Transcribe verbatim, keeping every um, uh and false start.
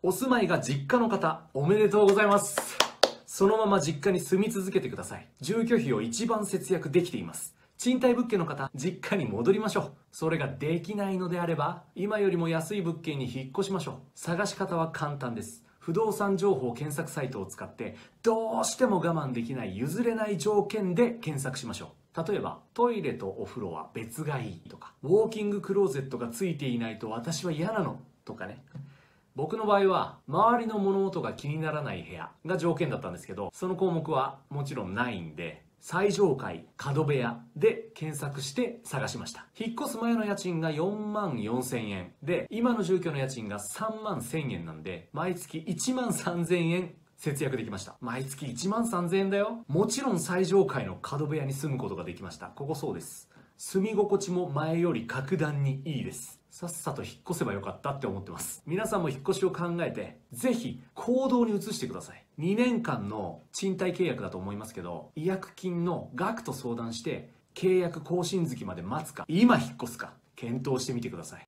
お住まいが実家の方、おめでとうございます。そのまま実家に住み続けてください。住居費を一番節約できています。賃貸物件の方、実家に戻りましょう。それができないのであれば、今よりも安い物件に引っ越しましょう。探し方は簡単です。不動産情報検索サイトを使って、どうしても我慢できない譲れない条件で検索しましょう。例えば、トイレとお風呂は別がいいとか、ウォーキングクローゼットがついていないと私は嫌なのとかね。僕の場合は、周りの物音が気にならない部屋が条件だったんですけど、その項目はもちろんないんで、最上階、角部屋で検索して探しました。引っ越す前の家賃がよんまんよんせんえんで、今の住居の家賃がさんまんせんえんなんで、毎月いちまんさんぜんえん節約できました。毎月いちまんさんぜんえんだよ。もちろん最上階の角部屋に住むことができました。ここそうです。住み心地も前より格段にいいです。さっさと引っ越せばよかったって思ってます。皆さんも引っ越しを考えて、ぜひ行動に移してください。にねんかんの賃貸契約だと思いますけど、違約金の額と相談して、契約更新月まで待つか、今引っ越すか、検討してみてください。